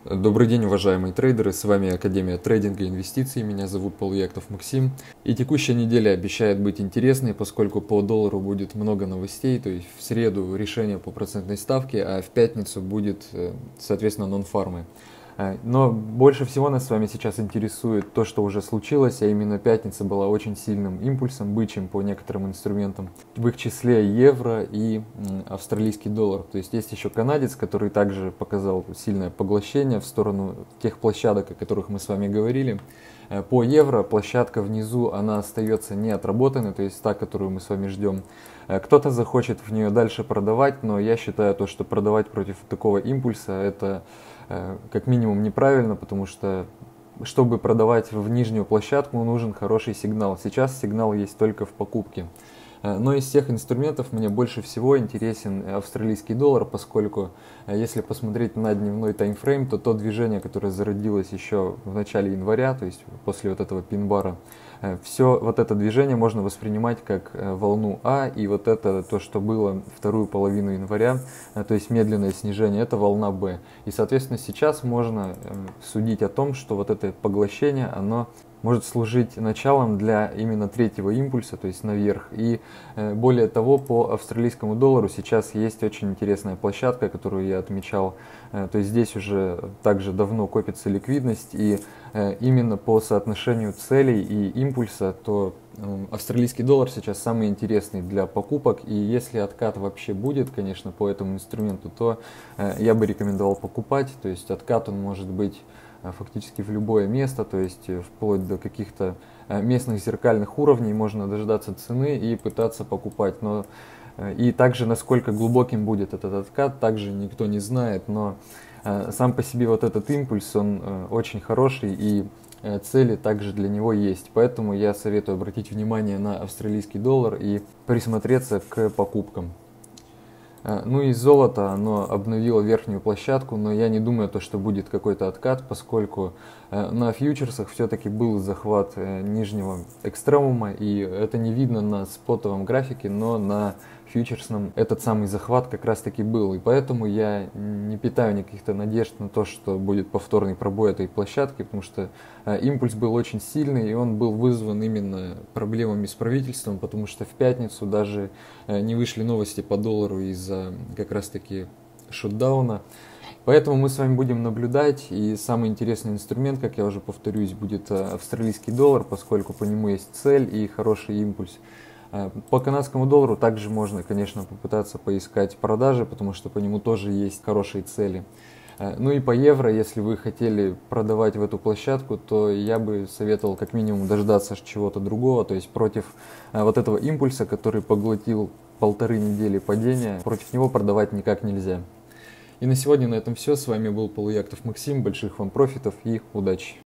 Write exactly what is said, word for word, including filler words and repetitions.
Добрый день, уважаемые трейдеры, с вами Академия трейдинга и инвестиций, меня зовут Полуяктов Максим. И текущая неделя обещает быть интересной, поскольку по доллару будет много новостей, то есть в среду решение по процентной ставке, а в пятницу будет, соответственно, нон-фармы. Но больше всего нас с вами сейчас интересует то, что уже случилось, а именно пятница была очень сильным импульсом, бычьим по некоторым инструментам, в их числе евро и австралийский доллар. То есть есть еще канадец, который также показал сильное поглощение в сторону тех площадок, о которых мы с вами говорили. По евро площадка внизу, она остается не отработанной, то есть та, которую мы с вами ждем. Кто-то захочет в нее дальше продавать, но я считаю то, что продавать против такого импульса это как минимум неправильно, потому что чтобы продавать в нижнюю площадку, нужен хороший сигнал. Сейчас сигнал есть только в покупке. Но из всех инструментов мне больше всего интересен австралийский доллар, поскольку если посмотреть на дневной таймфрейм, то то движение, которое зародилось еще в начале января, то есть после вот этого пин-бара, все вот это движение можно воспринимать как волну А, и вот это то, что было вторую половину января, то есть медленное снижение, это волна Б. И соответственно сейчас можно судить о том, что вот это поглощение, оно может служить началом для именно третьего импульса, то есть наверх. И э, более того, по австралийскому доллару сейчас есть очень интересная площадка, которую я отмечал. Э, то есть здесь уже также давно копится ликвидность, и э, именно по соотношению целей и импульса, то э, австралийский доллар сейчас самый интересный для покупок. И если откат вообще будет, конечно, по этому инструменту, то э, я бы рекомендовал покупать. То есть откат он может быть фактически в любое место, то есть вплоть до каких-то местных зеркальных уровней можно дождаться цены и пытаться покупать. Но и также насколько глубоким будет этот откат, также никто не знает, но сам по себе вот этот импульс, он очень хороший, и цели также для него есть. Поэтому я советую обратить внимание на австралийский доллар и присмотреться к покупкам. Ну и золото, оно обновило верхнюю площадку, но я не думаю, то, что будет какой-то откат, поскольку на фьючерсах все-таки был захват нижнего экстремума, и это не видно на спотовом графике, но на фьючерсном этот самый захват как раз таки был. И поэтому я не питаю никаких-то надежд на то, что будет повторный пробой этой площадки, потому что импульс был очень сильный, и он был вызван именно проблемами с правительством, потому что в пятницу даже не вышли новости по доллару из-за как раз таки шутдауна. Поэтому мы с вами будем наблюдать, и самый интересный инструмент, как я уже повторюсь, будет австралийский доллар, поскольку по нему есть цель и хороший импульс. По канадскому доллару также можно, конечно, попытаться поискать продажи, потому что по нему тоже есть хорошие цели. Ну и по евро, если вы хотели продавать в эту площадку, то я бы советовал как минимум дождаться чего-то другого, то есть против вот этого импульса, который поглотил полторы недели падения, против него продавать никак нельзя. И на сегодня на этом все. С вами был Полуяктов Максим. Больших вам профитов и удачи!